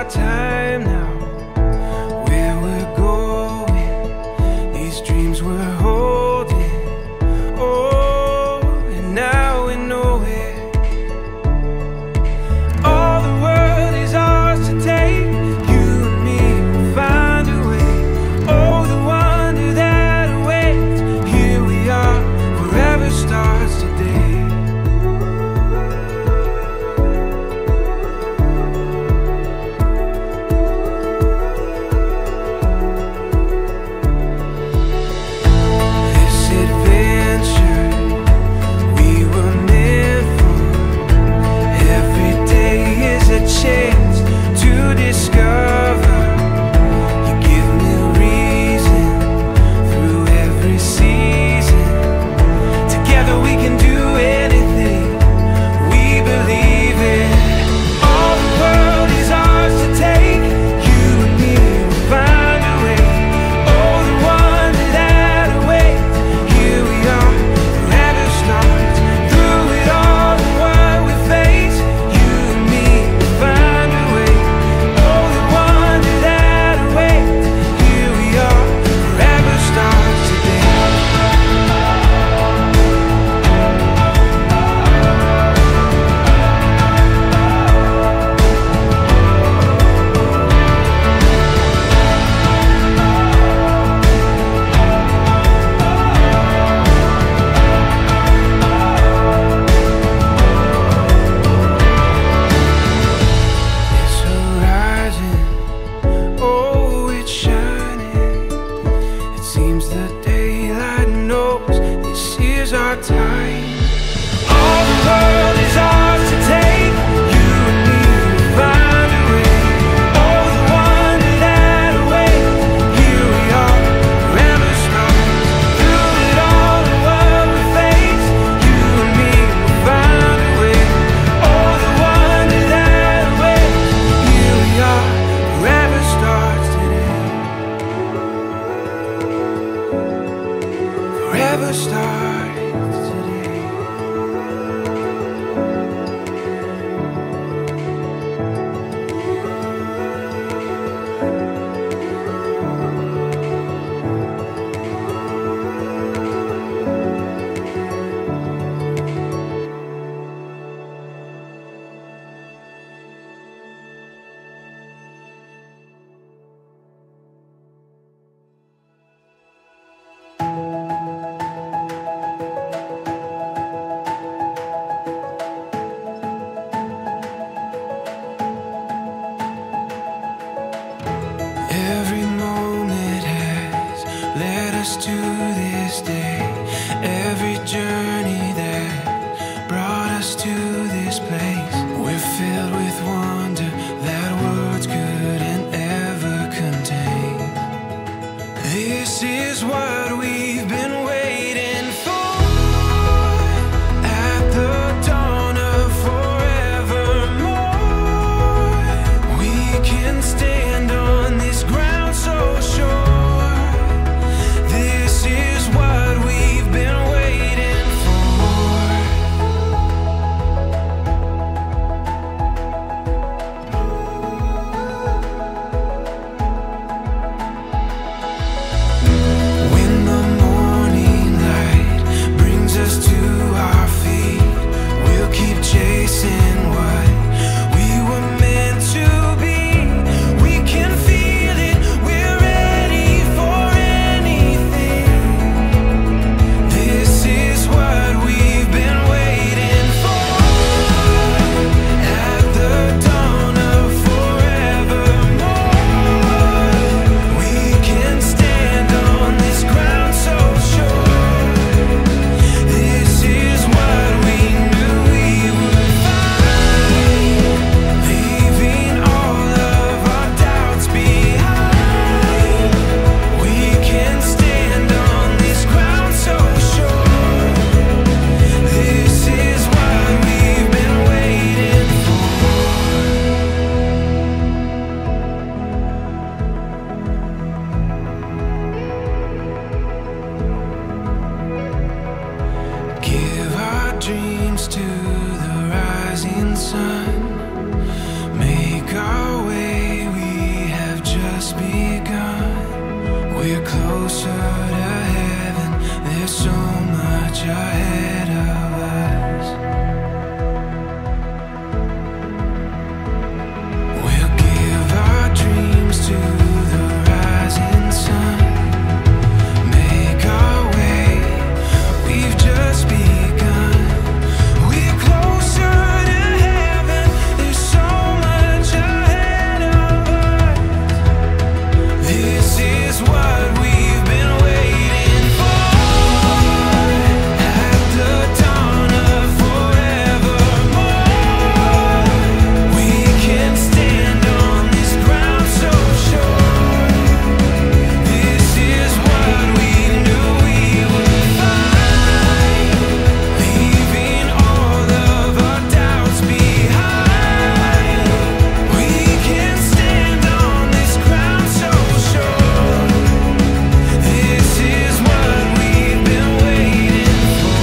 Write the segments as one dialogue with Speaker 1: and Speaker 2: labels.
Speaker 1: our time now. Where we're going, these dreams we're holding. Oh, and now we know it. All the world is ours to take. You and me will find a way. Oh, the wonder that awaits. Here we are, forever starts today. Chance to discover. You give me reason through every season. Together we can do anything we believe in. All the world is ours to take. You and me will find a way. Oh, the wonder that awaits. Here we are, forever starts. Through it all and what we face, you and me find a way. Oh, the wonder that awaits. Here we are, forever starts today. This horizon, oh, it's shining. It seems the daylight knows this is our time. All the world is ours to take. You and me will find a way. Oh, the wonder that awaits. Here we are, forever starts. Through it all and what we face, you and me will find a way. Oh, the wonder that awaits. Here we are, forever starts today. Forever starts today. Every moment has led us to this day. Every journey that brought us to this place. We're filled with wonder that words couldn't ever contain. This is what we've been waiting for. At the dawn of forevermore, we can stand on this ground so sure. This is what we've been waiting for. When the morning light brings us to our feet, we'll keep chasing what we were meant to be. We can feel it, we're ready for anything. This is what we've been waiting for. At the dawn of forevermore, we can stand on this ground so sure. This is what we knew we would find, leaving all of our doubts behind. We can stand on this ground so sure. This is what we've been waiting for. Give our dreams to the rising sun. Make our way closer to heaven. There's so much ahead of us. We'll give our dreams to the rising sun. Make our way, we've just begun. We're closer to heaven. There's so much ahead of us. This is what we've been waiting for. At the dawn of forevermore, we can stand on this ground so sure. This is what we knew we would find, leaving all of our doubts behind. We can stand on this ground so sure. This is what we've been waiting for.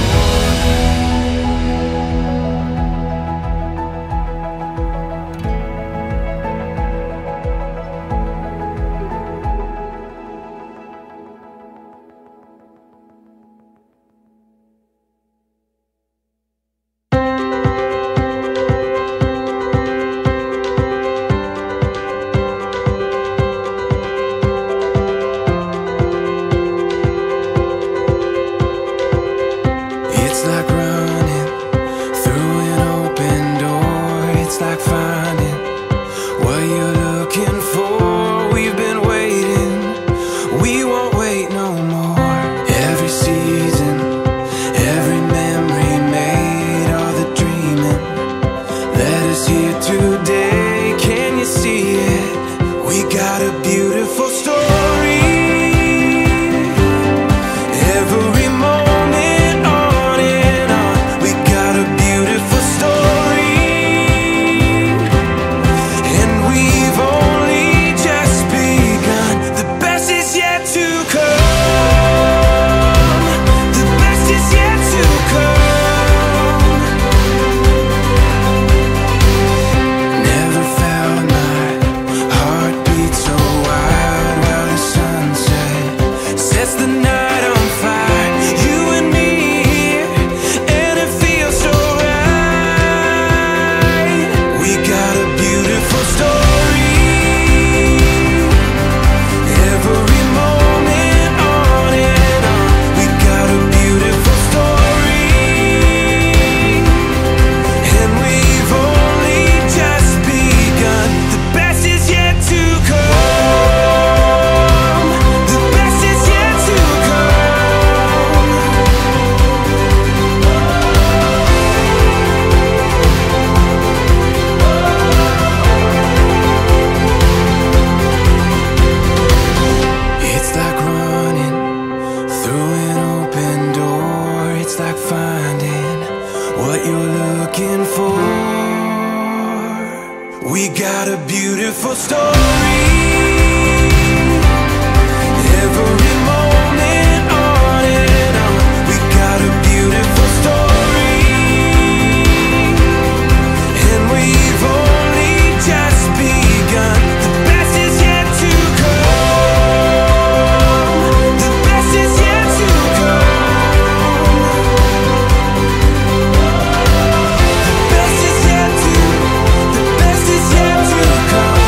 Speaker 1: It's like running through an open door. It's like finding what you're looking for. We've been waiting, we won't wait no more. Every season, every memory made, all the dreaming led us here today. Can you see it? We got a beautiful story. Every moment on and on, we got a beautiful story. And we've only just begun. The best is yet to come. The best is yet to come. Never felt my heart beat so wild while the sunset sets the night on fire. You and me here, and it feels so right. We got a beautiful story. Every moment on and on, we got a beautiful story. And we've only just begun. The best is yet to come. The best is yet to come. It's like running through an open door. It's like finding what you're looking for. We got a beautiful story. Every moment on and on, we got a beautiful story. And we've only just begun. The best is yet to come. The best is yet to come. The best is yet to, the best is yet to come.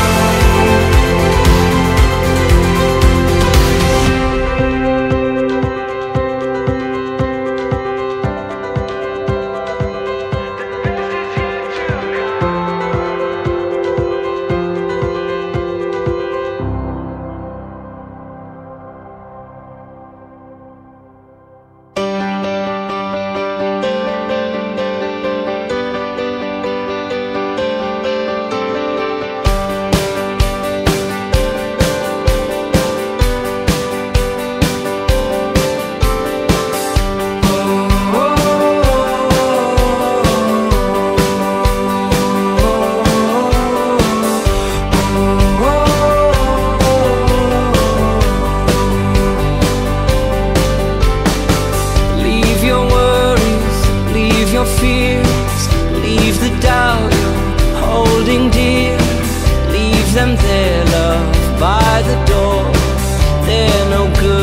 Speaker 1: them there, love, by the door. They're no good.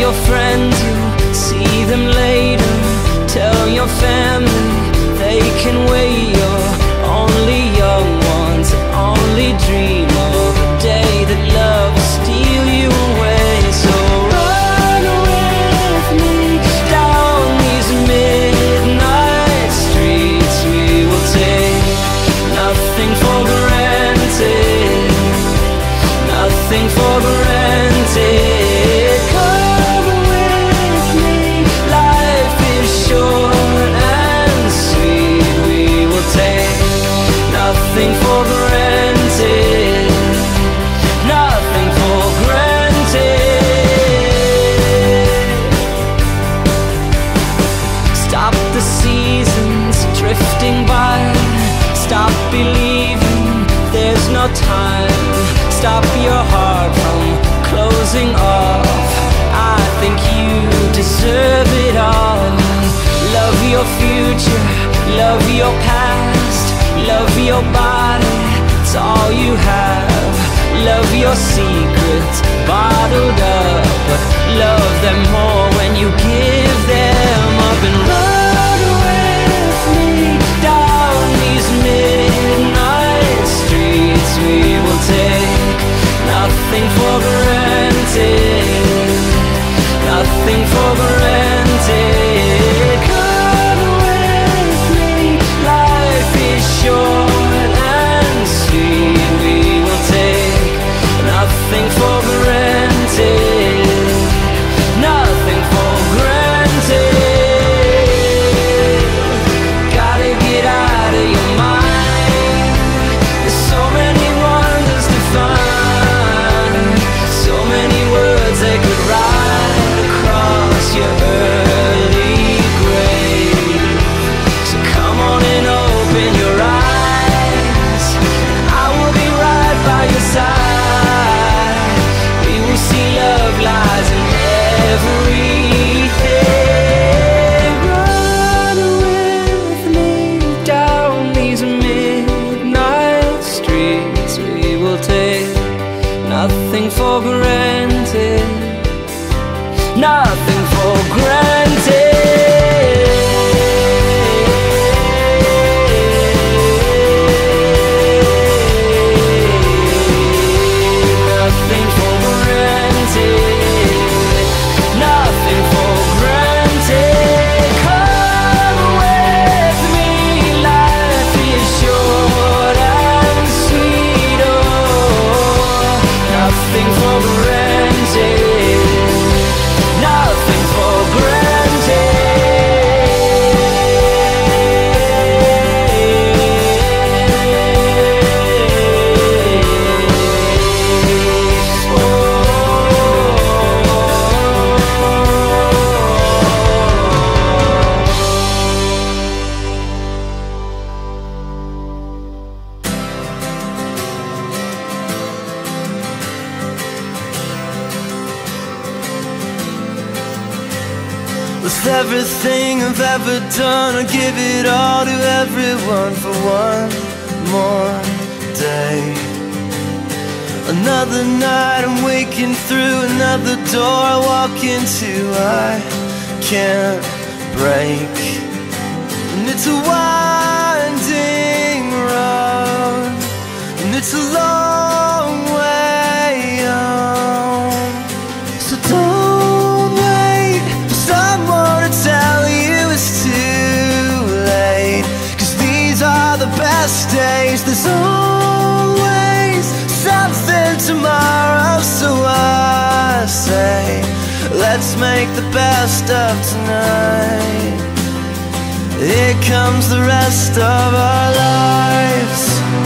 Speaker 1: your friends you'll see them later. Tell your family they can wait. You're only young ones that only dream of a day that love will steal you away. So run with me down these midnight streets. We will take nothing for granted, nothing for granted. Come with me, life is short and sweet. We will take nothing for granted, nothing for granted. Stop the seasons drifting by. Stop believing there's no time. Stop your heart from closing off. I think you deserve it all. Love your future, love your past, love your body, it's all you have. Love your secrets bottled up, but love them more when you give them up. And run with me down these midnight streets. We will take nothing for granted, nothing for granted. Come with me, life is short and sweet. We will take nothing for granted, nothing for granted. Gotta get out of your mind. There's so many wonders to find, so many words they could write across your early grave. So come on and open your eyes, I will be right by your side. We will see love lies in everything. Run with me down these midnight streets. We will take nothing for granted, nothing for granted. Nothing for granted, nothing for granted. Come with me, life is short and sweet. Oh, nothing for granted, nothing for granted.
Speaker 2: With everything I've ever done, I give it all to everyone for one more day. Another night I'm waking through another door I walk into, I can't break. And it's a winding road, and it's a long way home. So don't wait for someone to tell you it's too late, 'cause these are the best days. There's always something tomorrow, so I say let's make the best of tonight. Here comes the rest of our lives.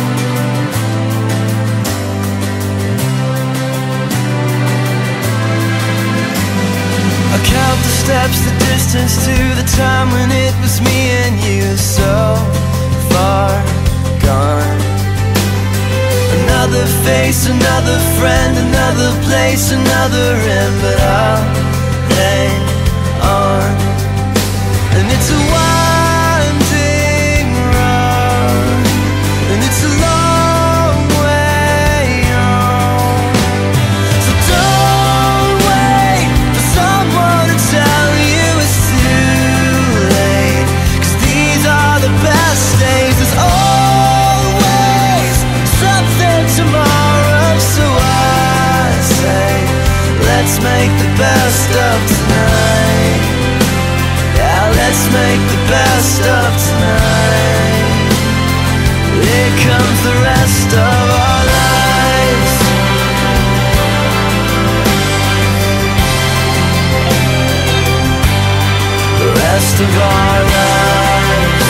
Speaker 2: I count the steps, the distance to the time when it was me and you, so far gone. Another face, another friend, another place, another end, but I'll hang on. And it's a winding road, and it's a long way home. So don't wait for someone make the best of tonight. Here comes the rest of our lives. The rest of our lives.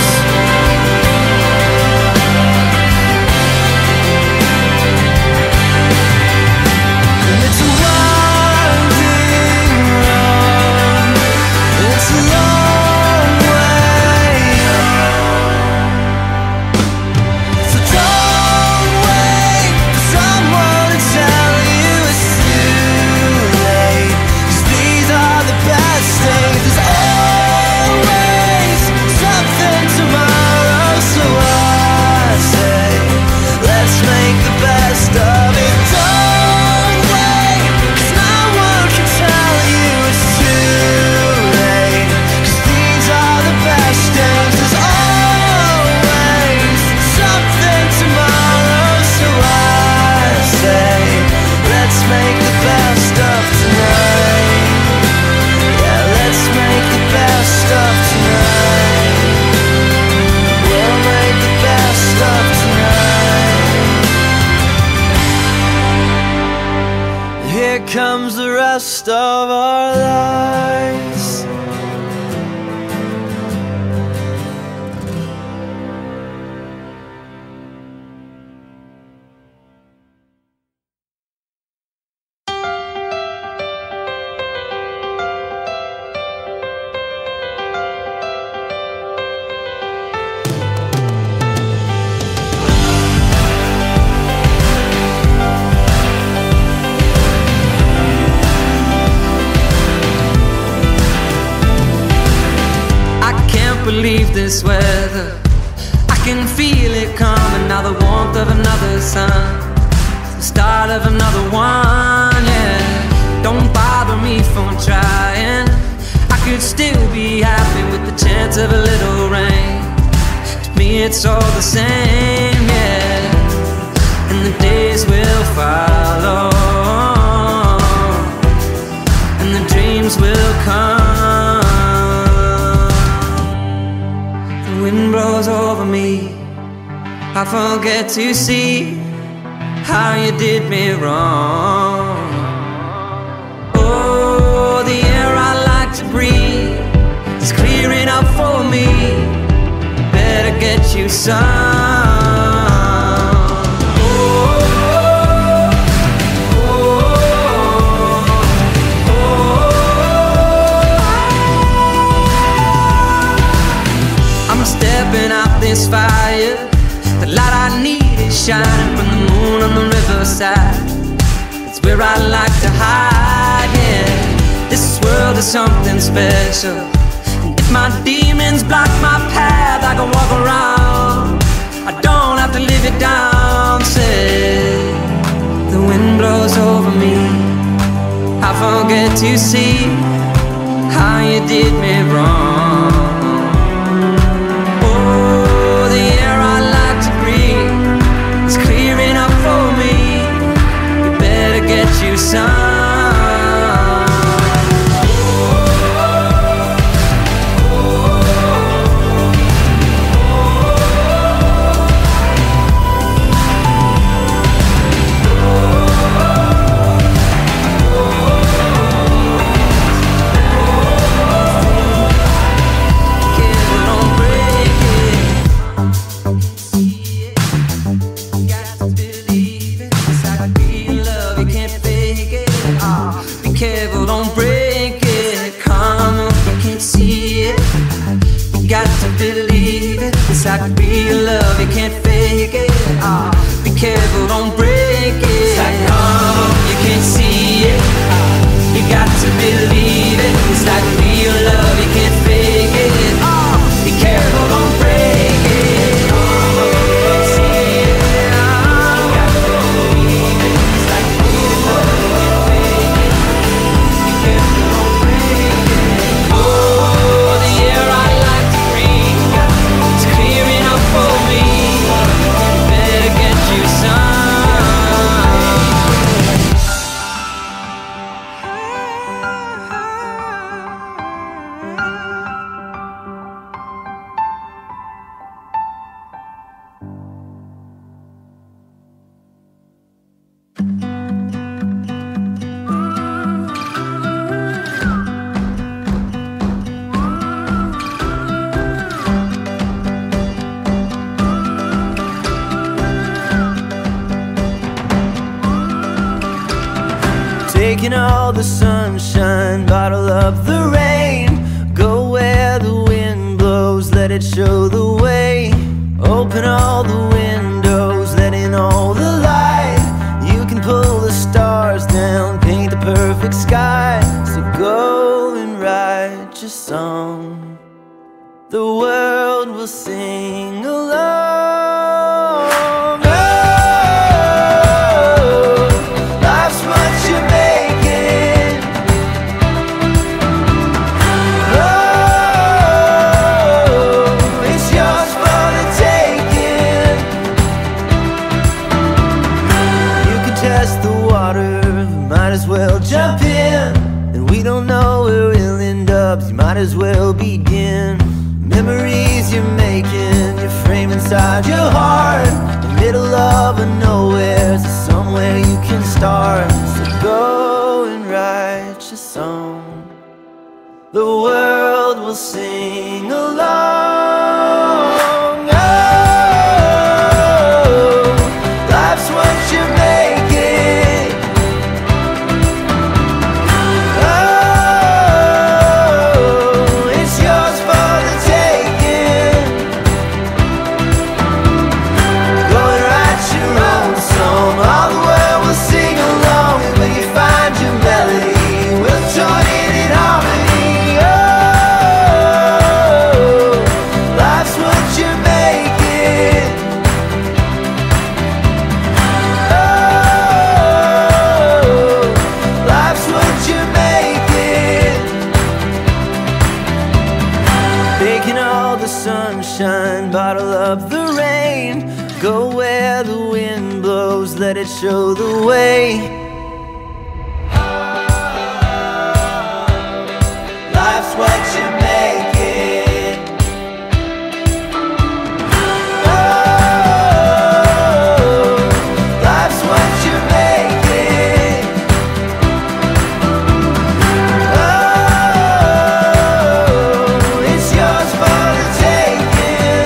Speaker 2: And it's a winding road, it's a long way home. So don't wait for someone to tell you it's too late, 'cause these are the best days. There's always something tomorrow, so I say let's make the best of it. Don't wait, 'cause no one can tell you it's too late, 'cause these are the best days. There's always something tomorrow, so I say let's make the best of tonight. Yeah, let's make the best of tonight. We'll make the best of tonight. Here comes the rest of our lives. I can't believe this weather. I can feel it coming now, the warmth of another sun, the start of another one, yeah. Don't bother me for trying. I could still be happy with the chance of a little rain. To me it's all the same, yeah. And the days will follow, and the dreams will come. The wind blows over me, I forget to see how you did me wrong. Oh, the air I like to breathe is clearing up for me. Better get you some. I'm stepping out this fire. The light I need is shining from the moon on the riverside. It's where I like to hide, yeah. This world is something special, and if my demons block my path, I can walk around. I don't have to live it down, say. The wind blows over me, I forget to see how you did me wrong. Get you some. Careful, don't break it. Come on, you can't see it. You got to believe it. It's like real love, you can't fake it. Be careful, don't break it. It's like come on, you can't see it. You got to believe it. It's like real love, you can't fake it. Be careful, don't break it. Come on, you can't see it. You got to believe it. It's like real love, you can't fake it. Oh, the air I like to breathe, it's clearing up for me. Better get you some. taking all the sunshine, bottle up the rain. Go where the wind blows, let it show the way. Open all the windows, let in all the light. You can pull the stars down, paint the perfect sky. So go and write your song, the world will sing along. Well, jump in, and we don't know where we'll end up. You might as well begin. Memories you're making, you frame inside your heart. The middle of a nowhere, so somewhere you can start. So go and write your song, the world will sing along. Oh, life's what you make it. Bottle up the rain, go where the wind blows, let it show the way. Life's what you make it. Oh, life's what you make it. Oh, it's yours for the taking.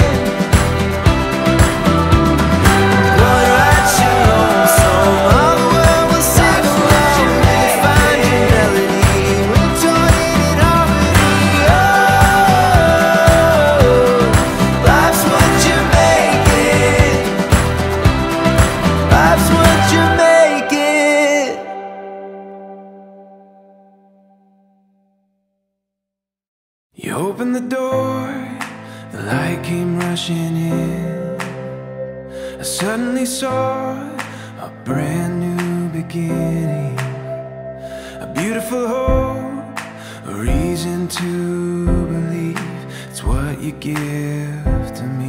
Speaker 1: You opened the door, the light came rushing in. I suddenly saw a brand new beginning, a beautiful hope, a reason to believe. It's what you give to me.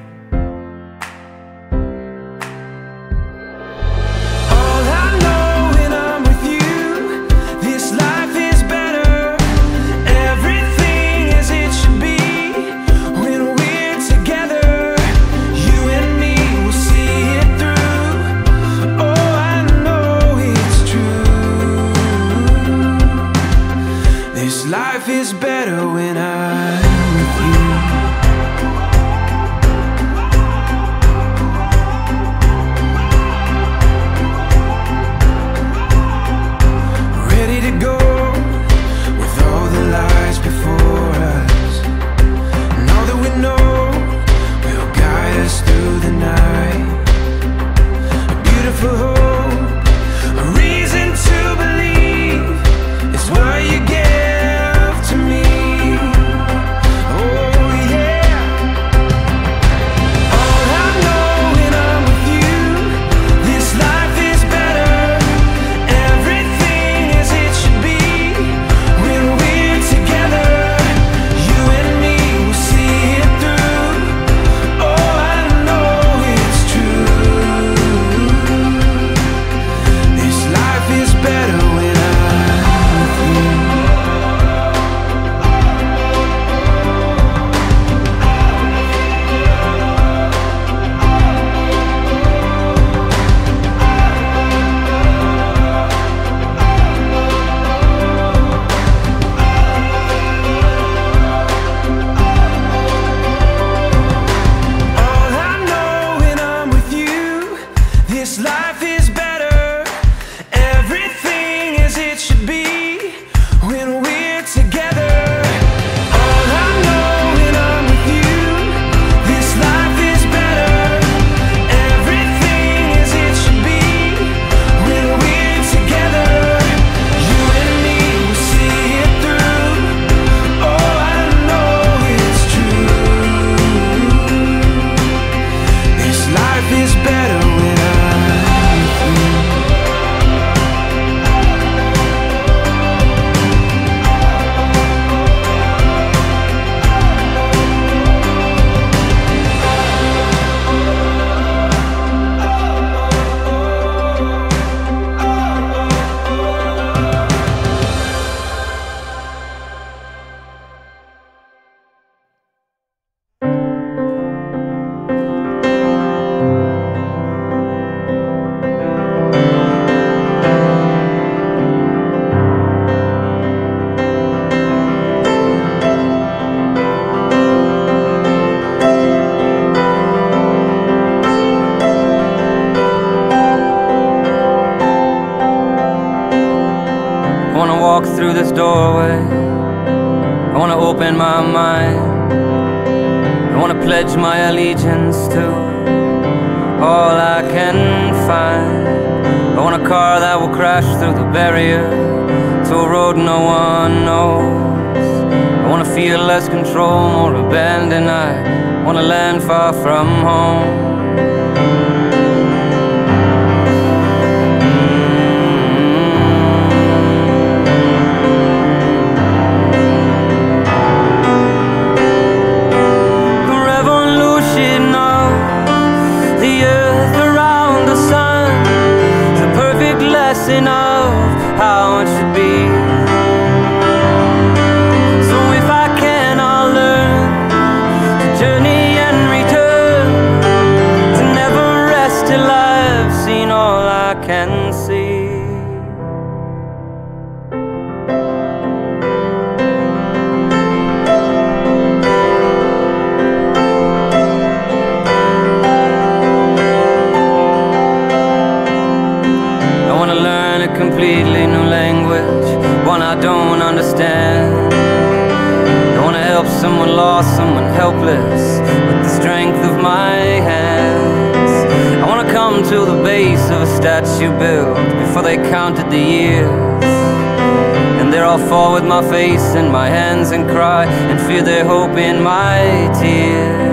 Speaker 1: All I know when I'm with you, this life is better. Everything as it should be. When we're together, you and me will see it through. Oh, I know it's true. This life is better when I'm with you. Ready to go with all the lies before us, and all that we know will guide us through the night. A beautiful hope, a reason to believe. It's what you give to me.
Speaker 3: doorway. I wanna open my mind. I wanna pledge my allegiance to all I can find. I want a car that will crash through the barrier to a road no one knows. I wanna feel less control, more abandoned. I wanna land far from home. Of how it should be. So if I can, I'll learn to journey and return, to never rest till I've seen all I can see. Completely new language, one I don't understand. I wanna help someone lost, someone helpless, with the strength of my hands. I wanna come to the base of a statue built before they counted the years, and there I'll fall with my face in my hands and cry and fear their hope in my tears.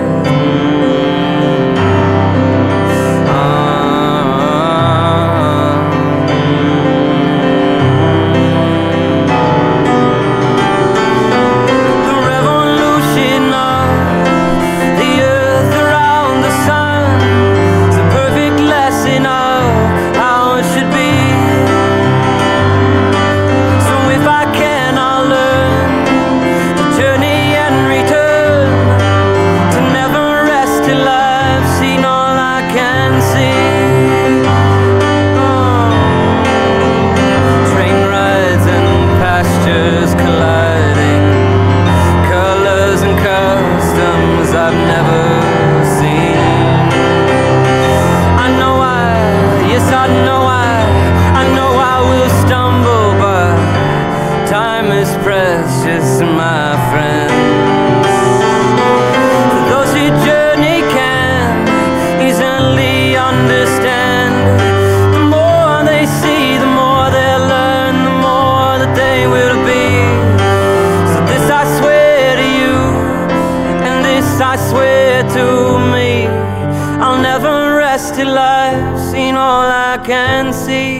Speaker 3: Till I've seen all I can see.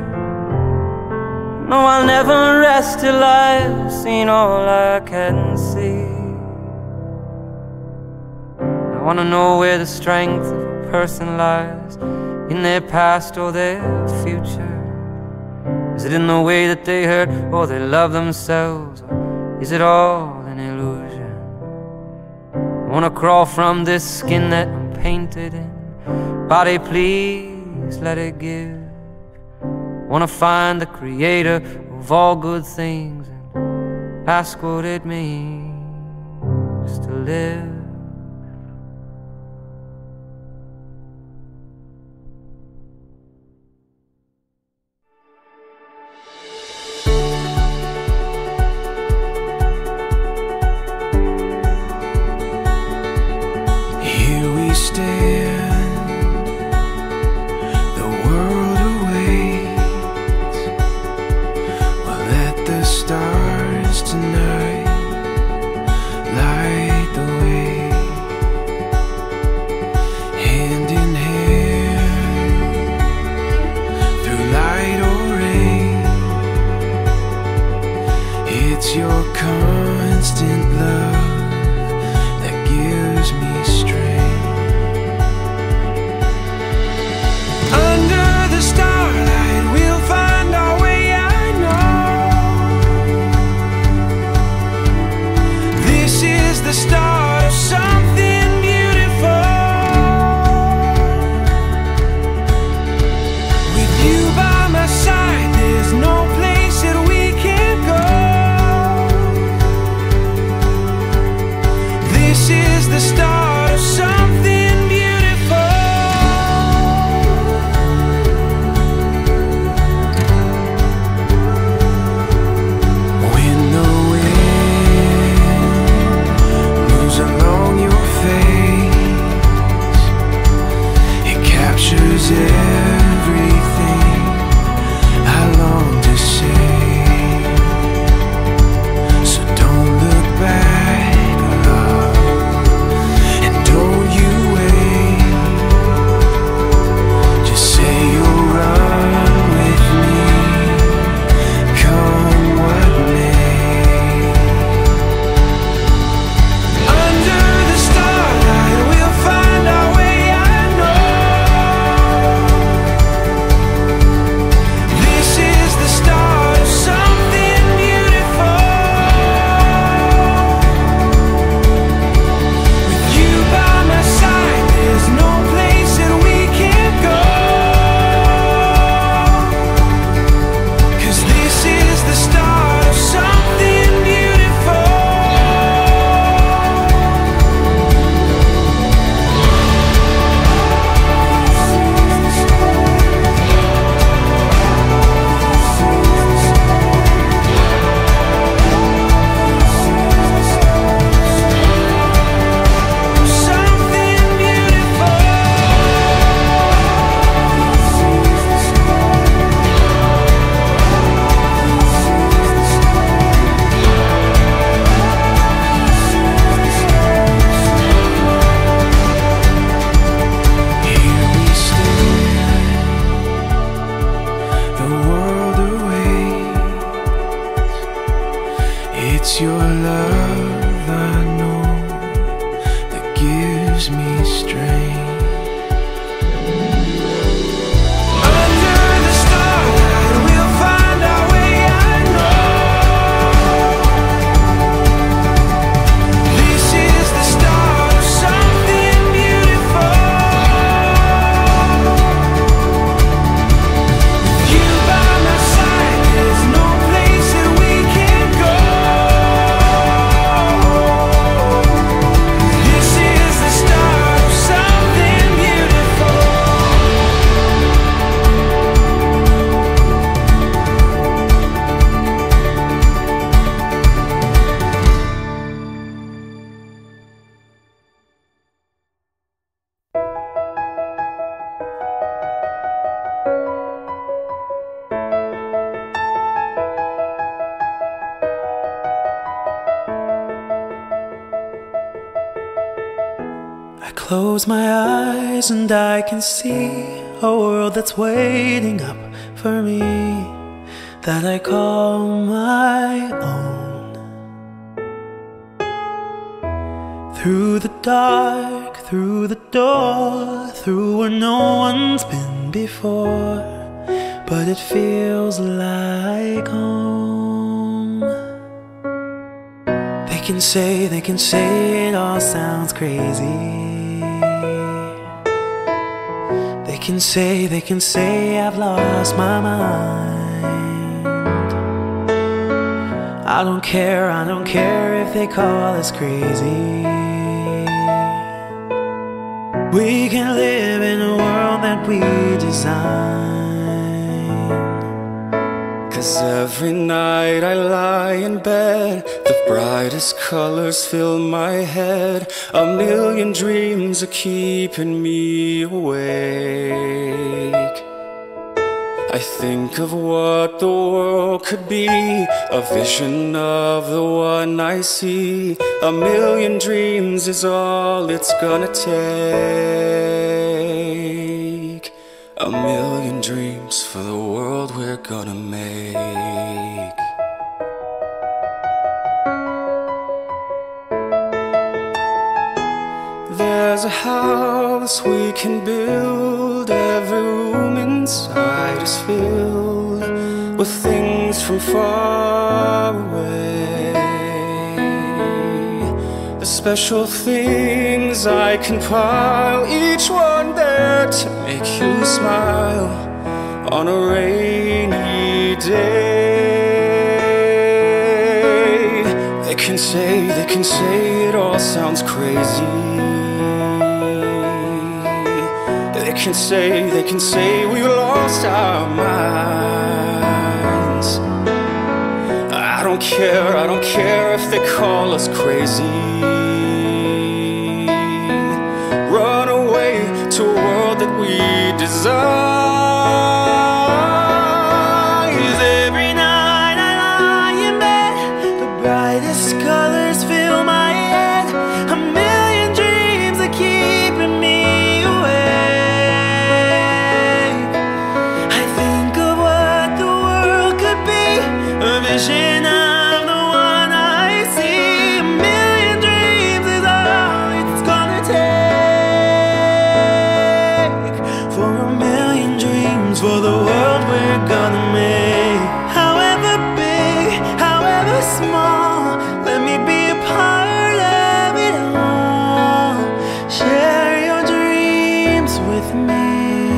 Speaker 3: No, I'll never rest till I've seen all I can see. I wanna know where the strength of a person lies, in their past or their future. Is it in the way that they hurt or they love themselves, or is it all an illusion? I wanna crawl from this skin that I'm painted in. Body, please let it give. Wanna find the creator of all good things and ask what it means to live.
Speaker 1: Here we stand. Stars tonight light the way, hand in hand, through light or rain. It's your constant love that gives me strength. Under the starlight we'll find our way. The start of something beautiful. With you by my side, there's no place that we can't go. This is the start of something beautiful. your love I know that gives me strength. Under the starlight we'll find our way, I know. This is the start of something beautiful. With you by my side, there's no place that we can't go. This is the start of something beautiful. I close my eyes and I can see a world that's waiting up for me, that I call my own. Through the dark, through the door, through where no one's been before, but it feels like home. They can say it all sounds crazy. They can say I've lost my mind. I don't care if they call us crazy. We can live in a world that we design. 'Cause every night I lie in bed, the brightest colors fill my head. A million dreams are keeping me awake. I think of what the world could be, a vision of the one I see. A million dreams is all it's gonna take. A million dreams for the world we're gonna make. There's a house we can build, every room inside is filled with things from far away. The special things I compile, each one there to make you smile on a rainy day. They can say it all sounds crazy. They can say we've lost our minds. I don't care if they call us crazy. Run away to a world that we desire. Every night I lie in bed, the brightest colors fill my head. A million dreams are keeping me awake. I think of what the world could be, a vision of the one I see. A million dreams is all it's gonna take. For a million dreams, for the world we're gonna make. However big, however small, let me be a part of it all. Share your dreams with me.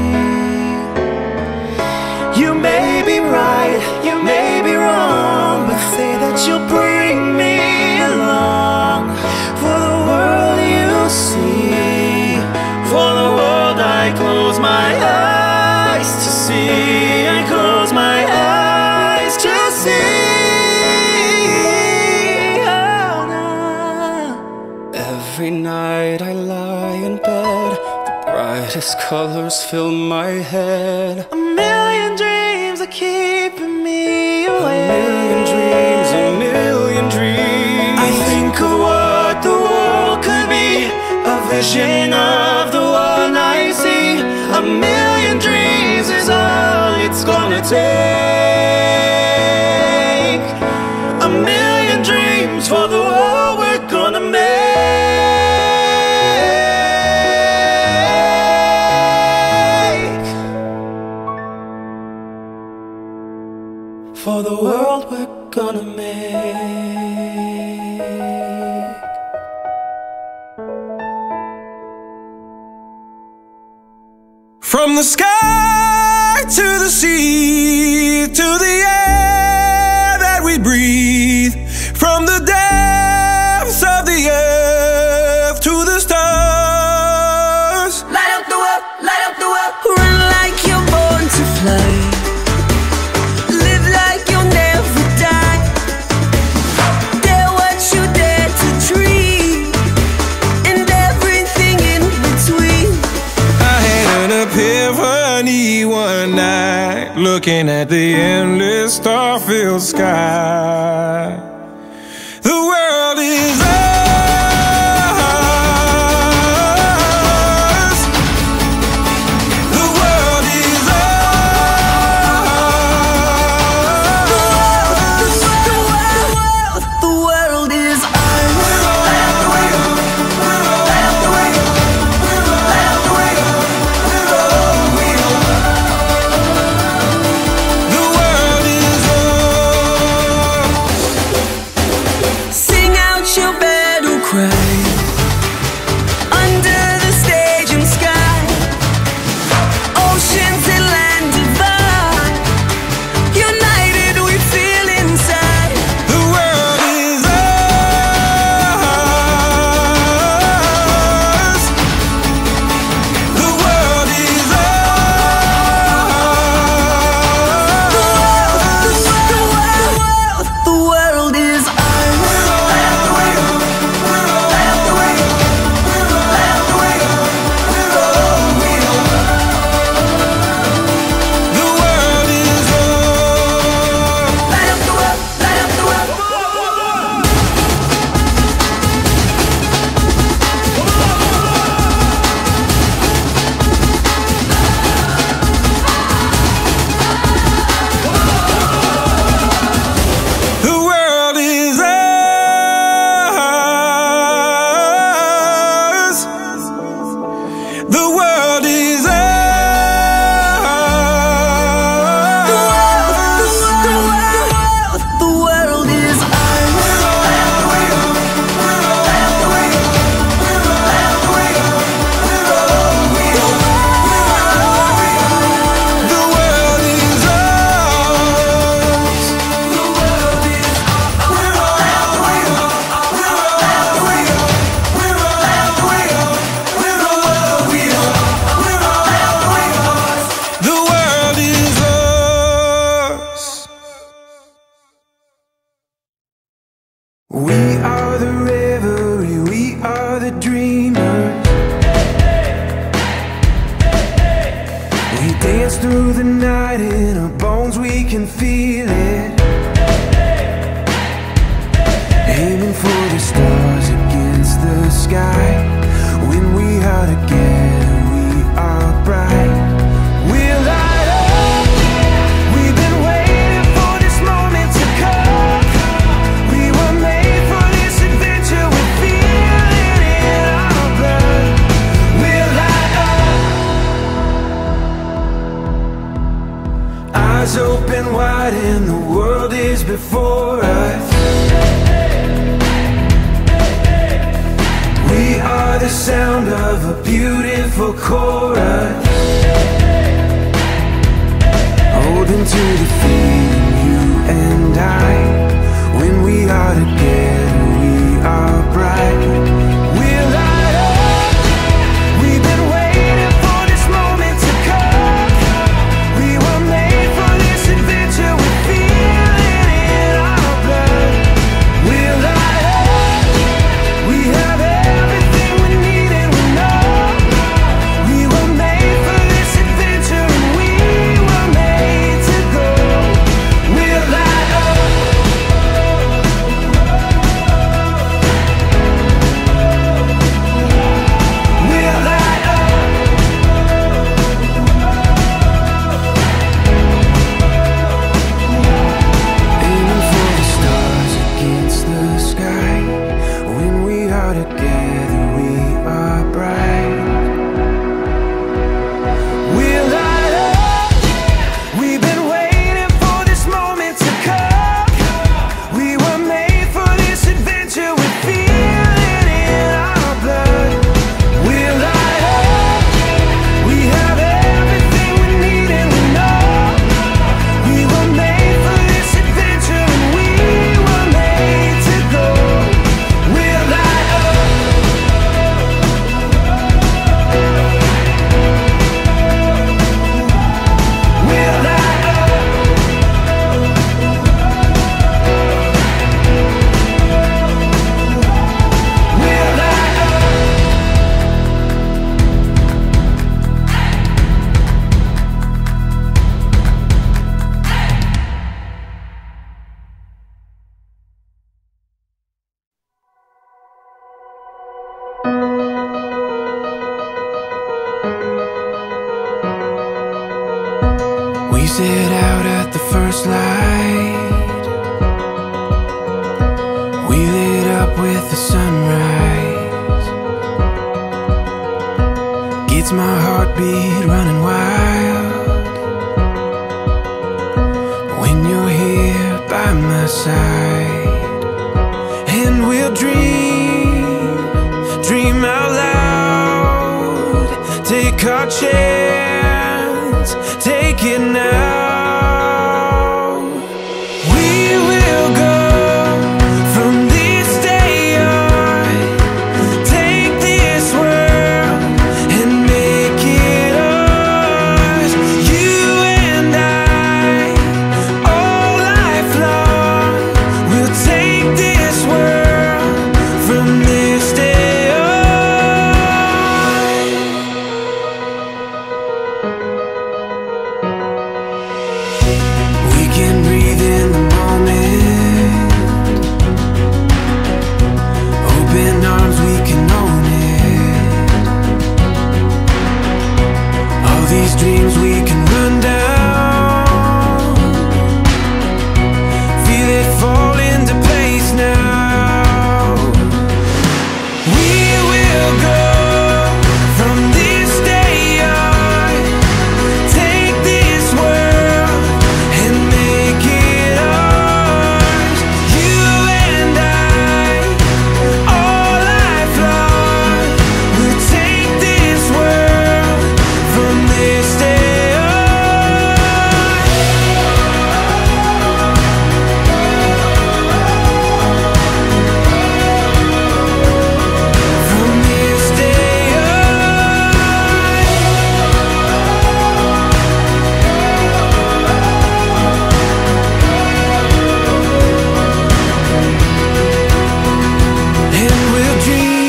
Speaker 1: You may be right, you may be wrong, but say that you'll bring me along. For the world you see, for the world I close my eyes to see. I close my eyes to see. Oh, no. Every night I lie in bed, the brightest colors fill my head. A million dreams are keeping me awake. A million dreams, a million dreams. I think of what the world could be, a vision of the one I see. A million dreams is all it's gonna take. A million dreams for
Speaker 2: for the world we're gonna make. From the sky to the sea, to the air that we breathe, from the depths of the earth to the stars.
Speaker 4: Light up the world, light up the world. Run like you're born to fly. Live like you'll never die. Dare what you dare to dream, and everything in between.
Speaker 2: I had an epiphany one night, looking at the endless star-filled sky. The world is ours. The world is ours.
Speaker 4: The world is ours. Light up the way, light up the way, light up the way.
Speaker 2: The world is ours.
Speaker 4: Sing out your battle cry under the stage and sky. Oceans and land divide, united we feel inside.
Speaker 2: The world is ours. The world is ours.
Speaker 4: The world is ours. Light up the way, light up the way, light up the way.
Speaker 2: The world is ours.
Speaker 4: Light up the world, light up the world.
Speaker 2: The world is ours. The world is ours.
Speaker 4: The world is ours. Light up the way, light up the way, light up the way.
Speaker 2: The world is ours. The world is ours.
Speaker 1: We are the revelry, we are the dreamers. We dance through the night, in our bones we can feel it. Aiming for the stars against the sky. When we are together, we are bright. We'll light up. We've been waiting for this moment to come. We were made for this adventure. We feel it in our blood. We'll light up. Eyes open wide and the world is before us. We are the sound of a beautiful chorus, holding to the feeling, you and I. When we are together, we are bright. We'll light up. We've been waiting for this moment to come. We were made for this adventure. We feel it in our blood. We'll light up. We have everything we need and we know we were made for this adventure and we were made to go. We'll light up. We've been waiting for this moment to come. set out at the first light. We lit up with the sunrise. Gets my heartbeat running wild when you're here by my side. And we'll dream out loud. Take our chance, take it now. We will go from this day on. Take this world and make it ours. You and I, all lifelong. We'll take this world from this day on. We can breathe in the moment. Open arms, we can own it. All these dreams we can run down. Feel it fall into place now. We will go from this day on. Take this world and make it ours. You and I, all lifelong. We'll take this world from this day on. From this day and we'll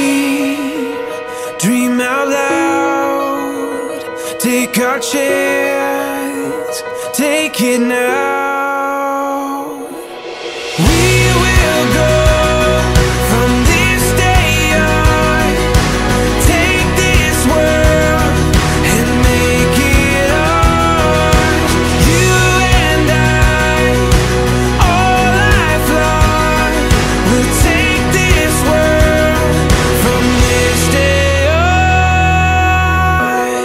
Speaker 1: dream out loud. Take our chance, take it now. We will go from this day on. Take this world and make it ours. You and I, all lifelong. We'll take this world from this day on.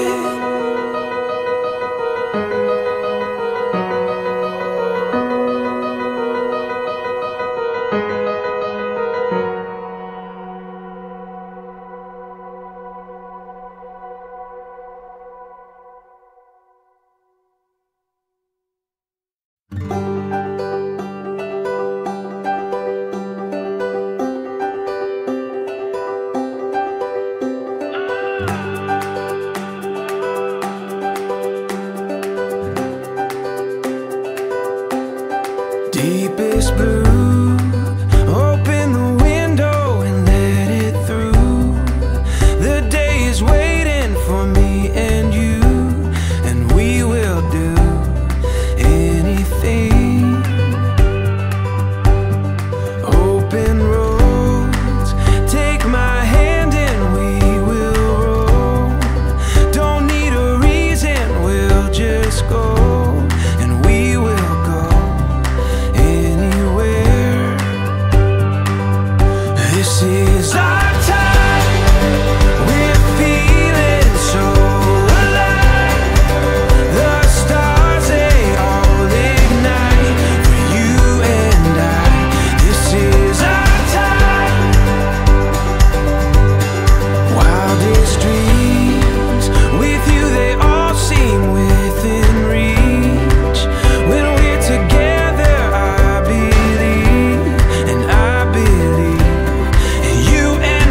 Speaker 1: Deepest blue, open the window and let it through. The day is waiting for me and you, and we will do anything. Open roads, take my hand and we will roll. Don't need a reason, we'll just go, and we will go anywhere. This is our time. We're feeling so alive. The stars, they all ignite for you and I. This is our time. Wildest dreams with you, they all seem within reach. When we're together, I believe, and I believe. And you and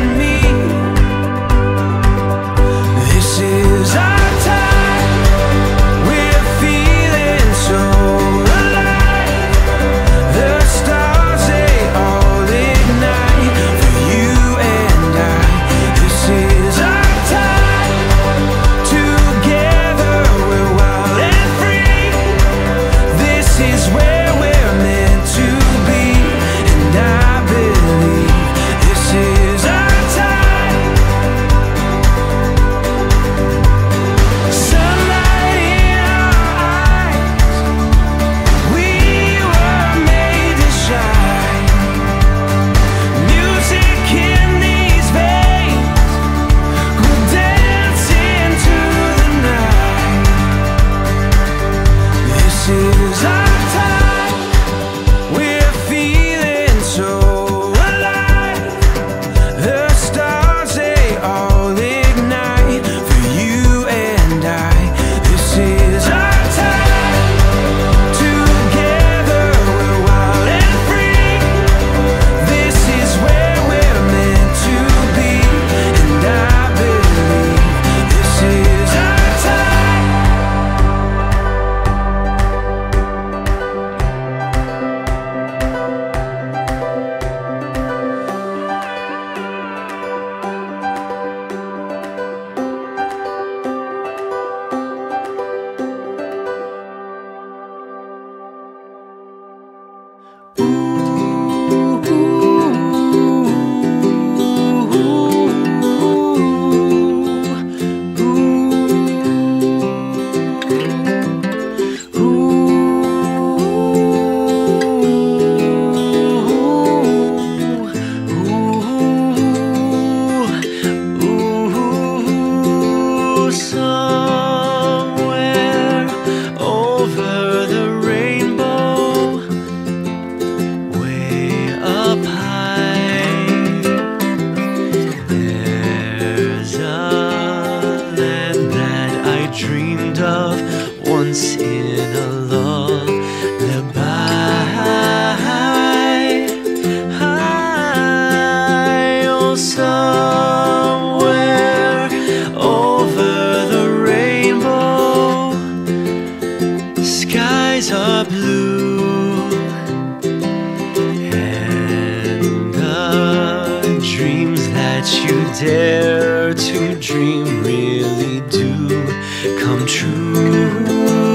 Speaker 2: that you dare to dream really do come true.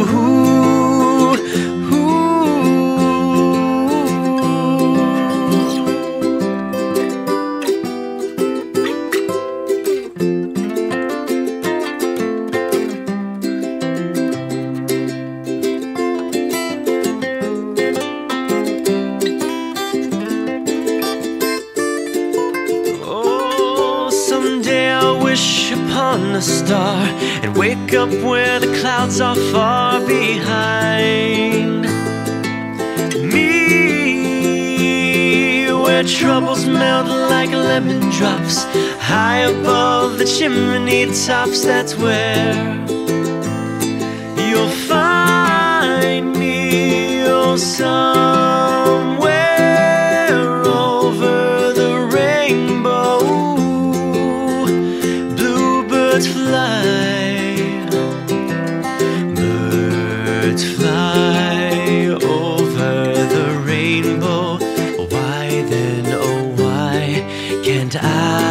Speaker 2: A star and wake up where the clouds are far behind me, where troubles melt like lemon drops high above the chimney tops. That's where you'll find me, oh, somewhere over the rainbow. Birds fly over the rainbow. Why then, oh why can't I